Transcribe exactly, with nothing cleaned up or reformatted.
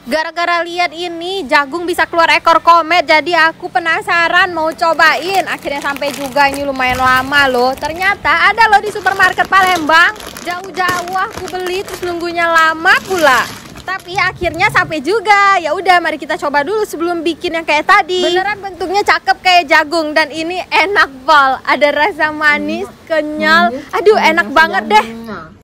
Gara-gara lihat ini jagung bisa keluar ekor komet, jadi aku penasaran mau cobain. Akhirnya sampai juga, ini lumayan lama loh. Ternyata ada loh di supermarket Palembang. Jauh-jauh aku beli terus nunggunya lama pula. Tapi akhirnya sampai juga. Ya udah, mari kita coba dulu sebelum bikin yang kayak tadi. Beneran bentuknya cakep kayak jagung dan ini enak pol. Ada rasa manis, kenyal. Aduh, enak banget deh.